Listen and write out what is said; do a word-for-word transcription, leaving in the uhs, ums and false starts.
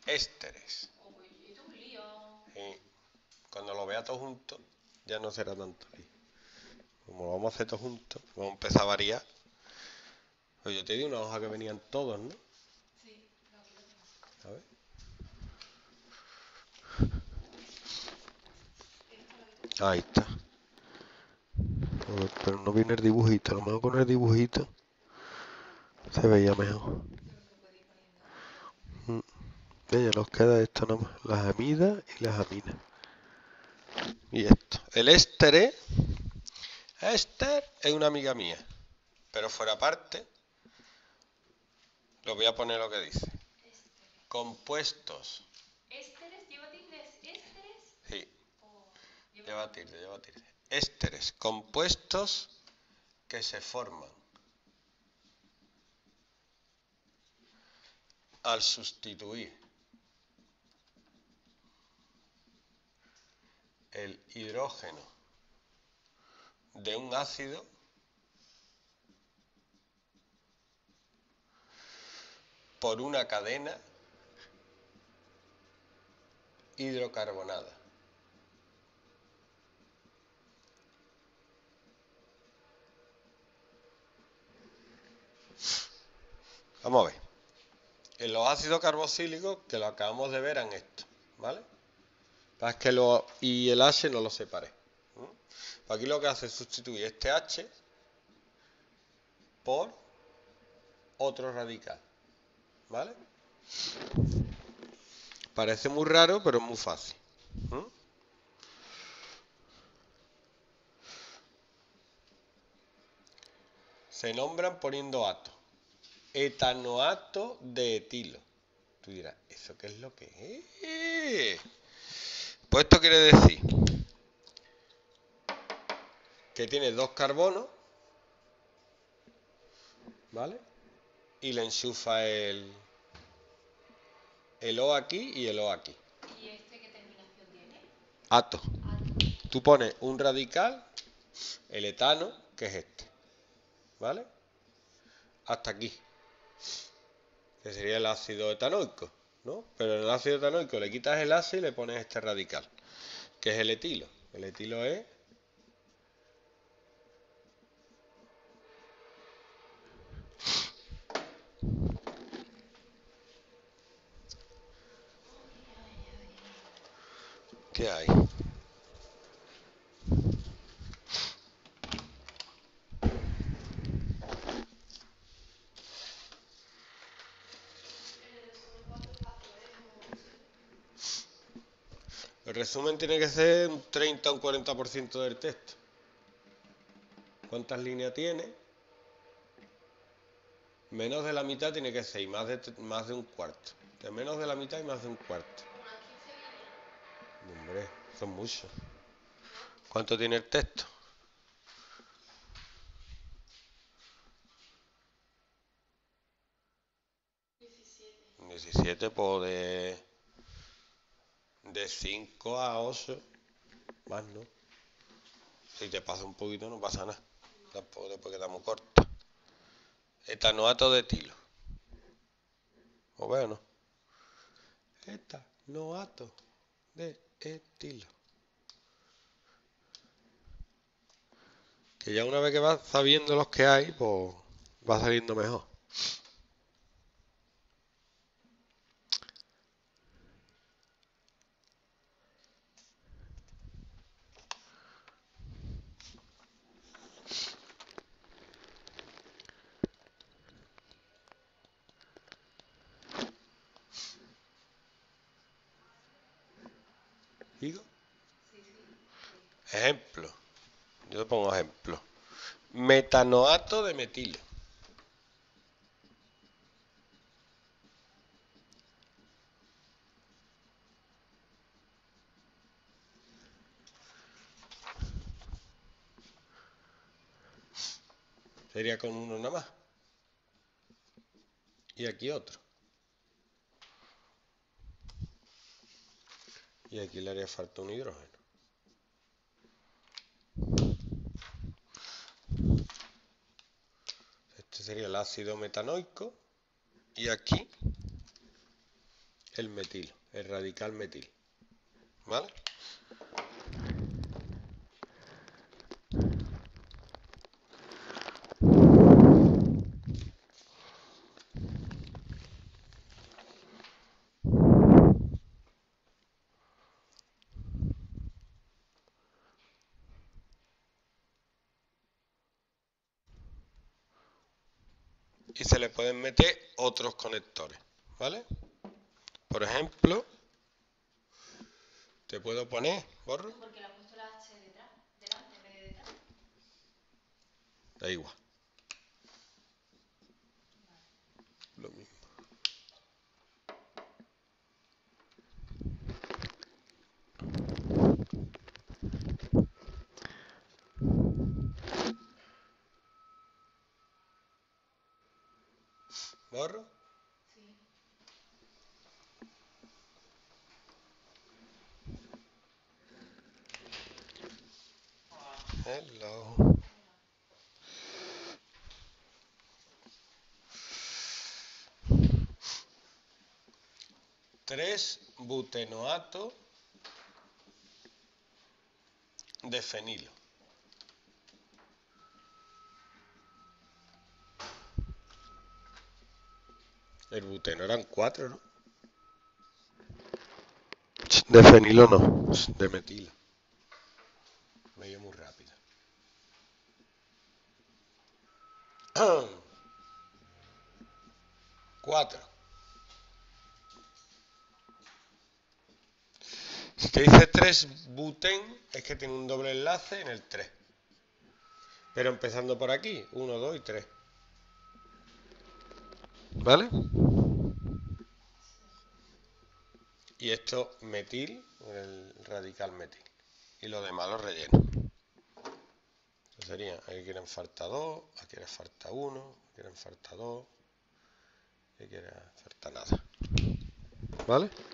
ésteres. Sí. Cuando lo vea todo junto, ya no será tanto lío. Como lo vamos a hacer todo junto, vamos a empezar a variar. Pues yo te di una hoja que venían todos, ¿no? Sí, aquí lo tengo. A ver. Ahí está. Pero no viene el dibujito, a lo mejor con el dibujito se veía mejor. Ya nos queda esto nomás, las amidas y las aminas. Y esto. El éster, éster es una amiga mía, pero fuera parte, lo voy a poner lo que dice. Ésteres. Compuestos. ¿Ésteres? ¿Lleva tildes? ¿Ésteres? Sí. Oh, Lleva tilde, lleva tilde. Ésteres, compuestos que se forman al sustituir el hidrógeno de un ácido por una cadena hidrocarbonada. Vamos a ver. En los ácidos carboxílicos, que lo acabamos de ver, eran estos, ¿vale? Es que lo y el H no lo separé. ¿Mm? Pues aquí lo que hace es sustituir este H por otro radical, ¿vale? Parece muy raro, pero es muy fácil. ¿Mm? Se nombran poniendo ato. Etanoato de etilo. Tú dirás, ¿eso qué es lo que es? Pues esto quiere decir que tiene dos carbonos, ¿vale? Y le enchufa el, el O aquí y el O aquí. ¿Y este qué terminación tiene? Ato. Ato. Tú pones un radical, el etano, que es este, ¿vale? Hasta aquí, que sería el ácido etanoico, ¿no? Pero en el ácido etanoico le quitas el ácido y le pones este radical, que es el etilo. El etilo es ¿qué hay? El resumen tiene que ser un treinta o un cuarenta por ciento del texto. ¿Cuántas líneas tiene? Menos de la mitad tiene que ser y más de, más de un cuarto. De menos de la mitad y más de un cuarto. Unas quince líneas. Hombre, son muchos. ¿Cuánto tiene el texto? diecisiete. diecisiete, pues de, de cinco a ocho. Más no. Si te pasa un poquito no pasa nada. Tampoco después quedamos cortos. Etanoato de etilo. ¿O veo no? Etanoato de etilo. Que ya una vez que vas sabiendo los que hay, pues va saliendo mejor. ¿Digo? Sí, sí. Ejemplo. Yo te pongo ejemplo. Metanoato de metilo. Sería con uno nada más. Y aquí otro. Y aquí le haría falta un hidrógeno. Este sería el ácido metanoico. Y aquí el metilo, el radical metil. ¿Vale? Y se le pueden meter otros conectores, ¿vale? Por ejemplo, te puedo poner, borro, ¿Por qué le has puesto la H detrás, delante en vez de detrás? da igual. Lo mismo. ¿Borro? Sí. Hello. tres butenoato de fenilo. El buteno eran cuatro, ¿no? De fenilo no, de metilo. Me he ido muy rápido. cuatro. Si te dice tres buten, es que tiene un doble enlace en el tres. Pero empezando por aquí, uno, dos y tres. ¿Vale? Y esto metil, el radical metil. Y lo demás lo relleno. Eso sería, aquí quieren falta dos, aquí quieren falta uno, aquí quieren falta dos, aquí quieren falta nada. ¿Vale?